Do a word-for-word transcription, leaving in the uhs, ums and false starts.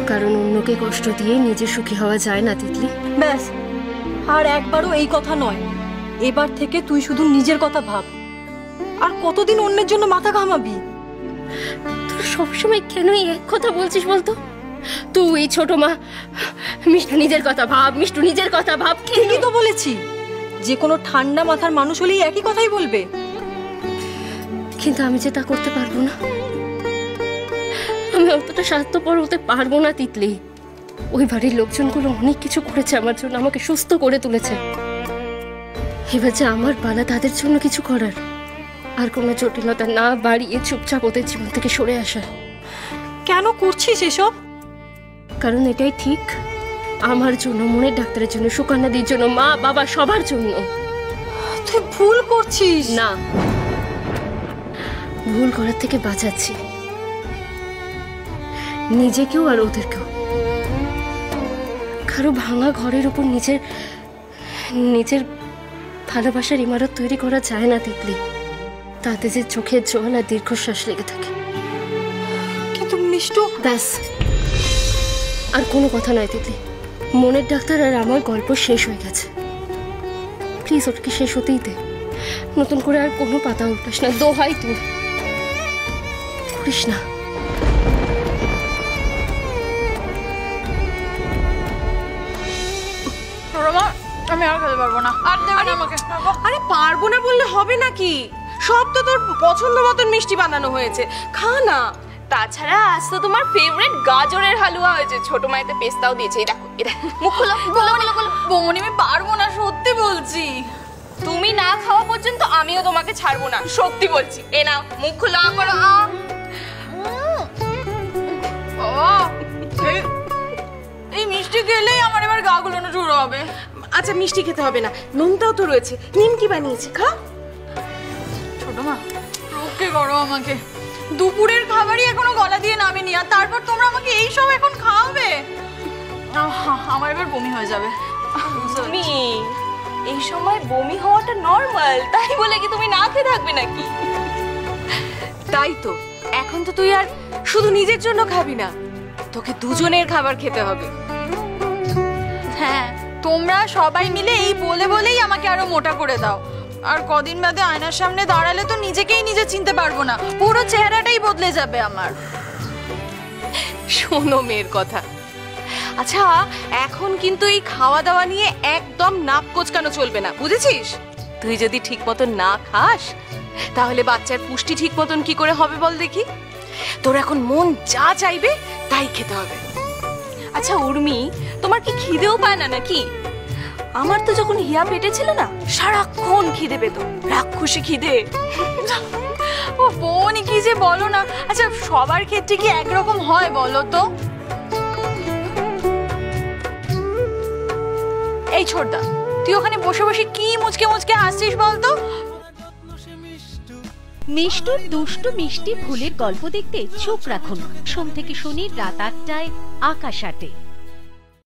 কারণ অন্যকে কষ্ট দিয়ে নিজে সুখী হওয়া যায় না তিতলি। ব্যাস, আর একবারও এই কথা নয়। এবার থেকে তুই শুধু নিজের কথা ভাব। আর কতদিন অন্যের জন্য মাথা ঘামাবি? তোর সবসময় কেন এক কথা বলছিস বলতো? তুই ছোট মা, মিষ্টু নিজের কথা ভাব, মিষ্টু নিজের কথা ভাব। ঠিকই তো বলেছি, যে কোনো ঠান্ডা মাথার মানুষ হলেই একই কথাই বলবে। কিন্তু আমি যে তা করতে পারবো না। আমি অতটা স্বার্থপর হতে পারবো না তিতলি। ওই বাড়ির লোকজনগুলো অনেক কিছু করেছে আমার জন্য, আমাকে সুস্থ করে তুলেছে। এবার যে আমার পালা তাদের জন্য কিছু করার, আর কোনো জটিলতা না বাড়িয়ে চুপচাপ ওদের জীবন থেকে সরে আসা। কেন করছিস এসব? কারণ এটাই ঠিক, আমার জন্য, মনের ডাক্তারের জন্য, সুকন্যাদির জন্য, মা বাবা সবার জন্য। তুই ভুল করছিস। না, ভুল করার থেকে বাঁচাচ্ছি নিজেকেও আর ওদেরকেও। কারো ভাঙা ঘরের উপর নিজের নিজের ভালোবাসার ইমারত তৈরি করা যায় না তিতলি। তাতে যে চোখের জল আর দীর্ঘশ্বাস লেগে থাকে। কিন্তু মিষ্টু, ব্যাস, আর কোনো কথা নয় তিতলি। মনের ডাক্তার আর আমার গল্প শেষ হয়ে গেছে। প্লিজ ওটাকে শেষ হতেই দে। নতুন করে আর কোনো পাতা উল্টাস না, দোহাই তোর, করিস না। আমি আর খেতে পারবো না, আর দেবে না আমাকে। আরে পারবো না বললে হবে নাকি? সব তো তোর পছন্দ মতন মিষ্টি বানানো হয়েছে, খা না। তাছাড়া আজ তো তোমার ফেভারিট গাজরের হালুয়া হয়েছে, ছোট মাইতে পেস্তাও দিয়েছে। এই দেখো, এটা মুখ খোলো। বৌমনি, আমি পারবো না, সত্যি বলছি। তুমি না খাওয়া পর্যন্ত আমিও তোমাকে ছাড়বো না, সত্যি বলছি। এ নাও, মুখ খোলো, আ করো, আ। এই মিষ্টি খেলেই আমার এবার গা গুলোনো শুরু হবে। আচ্ছা, মিষ্টি খেতে হবে না, নুনটাও তো রয়েছে, নিমকি বানিয়েছে, খা। ছোট মা, রক্ষে করো আমাকে। দুপুরের খাবারই এখনো গলা দিয়ে নামেনি, আর তারপর তোমরা আমাকে এই সব এখন খাওয়াবে? আমার এবার বমি হয়ে যাবে। তুমি এই সময় বমি হওয়াটা নরমাল, তাই বলে কি তুমি না খেয়ে থাকবে নাকি? তাই তো, এখন তো তুই আর শুধু নিজের জন্য খাবি না, তোকে দুজনের খাবার খেতে হবে। হ্যাঁ, তোমরা সবাই মিলে এই বলে বলেই আমাকে আরো মোটা করে দাও। আর কদিন বাদে আয়নার সামনে দাঁড়ালে তো নিজেকেই নিজে চিনতে পারবো না, পুরো চেহারাটাই বদলে যাবে আমার। শোনো মেয়ের কথা। আচ্ছা, এখন কিন্তু এই খাওয়া দাওয়া নিয়ে একদম নাক কোচকানো চলবে না, বুঝেছিস? তুই যদি ঠিক মতন না খাস তাহলে বাচ্চার পুষ্টি ঠিক মতন কি করে হবে বল দেখি? তোর এখন মন যা চাইবে তাই খেতে হবে। আচ্ছা উর্মি, তোমার কি খিদেও পায় না নাকি? আমার তো যখন হিয়া পেটে ছিল না, সারাক্ষণ খিদে পেত, রাক্ষসী খিদে। ও বোনই কি যে বলো না। আচ্ছা, সবার ক্ষেত্রে কি একরকম হয় বলো তো? এই ছোটদা, তুই ওখানে বসে বসে কি মুচকে মুচকে হাসছিস বলতো? মিষ্টুর দুষ্টু মিষ্টি ফুলের গল্প দেখতে চোখ রাখুন সোম থেকে শনি রাত আটটায় আকাশ আটে।